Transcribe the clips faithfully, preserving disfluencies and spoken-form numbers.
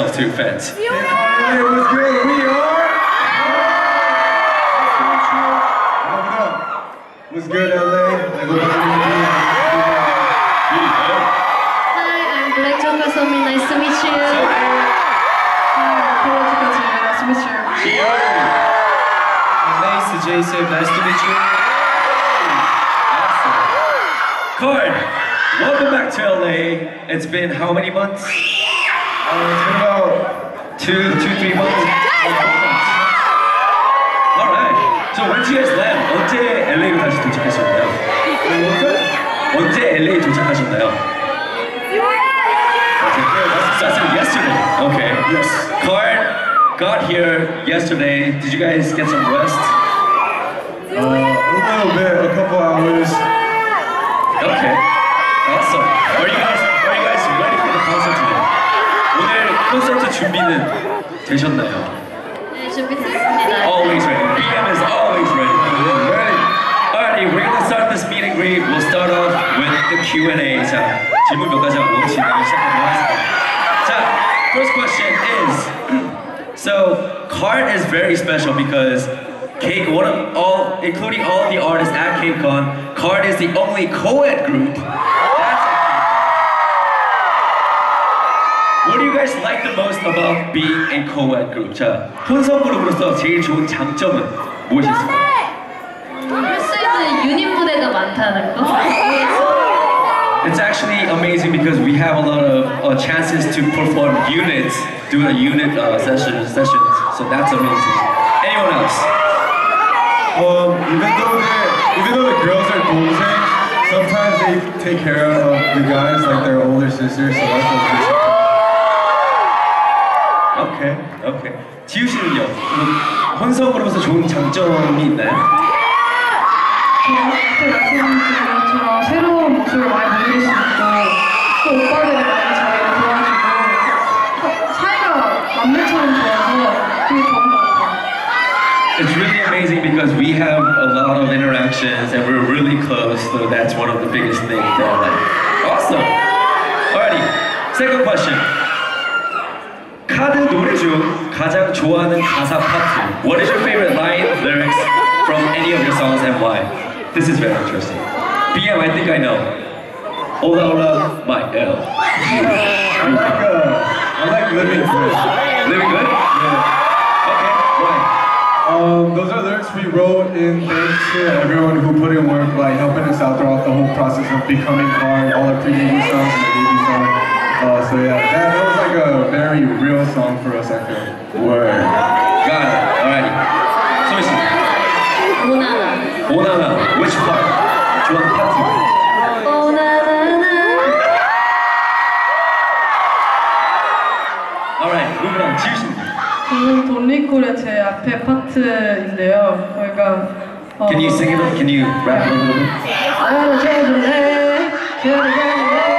yourself to fans. Hey, it was good. We are. What up? What's good, L A? Hi, I'm Black Joker Somi. Nice to meet you. Hi, Polo Joker Somi. Nice to meet you. Nice, Jason. Nice to meet you. Awesome. K A R D, welcome back to L A. It's been how many months? Uh, it's been about two, two, three months. All right. So when did you guys land? 언제 엘에이로 다시 도착하셨나요? 언제 엘에이 도착하셨나요? So I said yesterday. Okay. yes. K A R D got here yesterday. Did you guys get some rest? Uh, a little bit, a couple hours. Okay. Awesome. Are you guys are you guys ready for the concert today? 오늘 콘서트 준비는 되셨나요? 네, 준비됐습니다. Always ready. B M is always ready. Ready. Alrighty, we're gonna start this meet and greet. We'll start off with the Q and A. 자, 질문 몇 가지 하고 진행을 시작하도록 하겠습니다. 자, first question is, so K A R D is very special because K, one of all, including all the artists at Kcon, K A R D is the only co-ed group. That's What do you guys like the most about being a co-ed group? 자, 혼성 그룹으로서 제일 좋은 장점은 무엇이 있을까요? 할 수 있는 유닛 무대가 많다는 거. It's actually amazing because we have a lot of uh, chances to perform units, do a unit uh, session, sessions. So that's amazing. Anyone else? Um, even though they, even though the girls are posing, sometimes they take care of the guys like their older sisters. So that's what's Okay, okay. 지우 씨는요? 혼성 그룹에서 좋은 장점이 있나요? 저는 앞에 말씀드린 것처럼 새로운 모습을 많이 보여줄 수 있고 또 오빠들이 많이 저희를 도와주고 사이가 남매처럼 좋아서 되게 좋은 것 같아요. It's really amazing because we have a lot of interactions and we're really close, so that's one of the biggest things that I like. Awesome! Alrighty, second question. 카드 노래 중 가장 좋아하는 가사 파트. What is your favorite line, lyrics from any of your songs and why? This is very interesting. B M, I think I know. Hola, hola, my L. I like, uh, I like Living Good. Living good? Yeah. Okay, why? Um, those are lyrics we wrote in thanks to everyone who put in work, like helping us out throughout the whole process of becoming K A R D, all our pre-baby songs and the baby song. Uh, so yeah, that, that was like a very real song for us, I feel. Word. Got it. Alrighty. 소미 씨. 오나나. 오나나. Which part? 좋아하는 파트. 오나나나. Alright, moving on. 지우 씨. 저는 돈리콜의 제 앞에 파트인데요. 저희가 어, Can you sing it? Can you rap it a little bit? 아유 저들래 저들래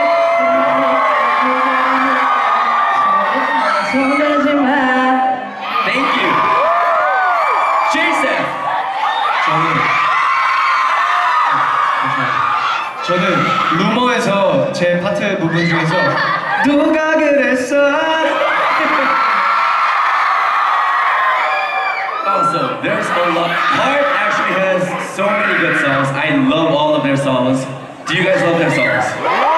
Thank you. Jason. 저는 저는 루머에서 제 파트 부분 중에서 누가 그랬어? Also, there's a lot. K A R D actually has so many good songs. I love all of their songs. Do you guys love their songs?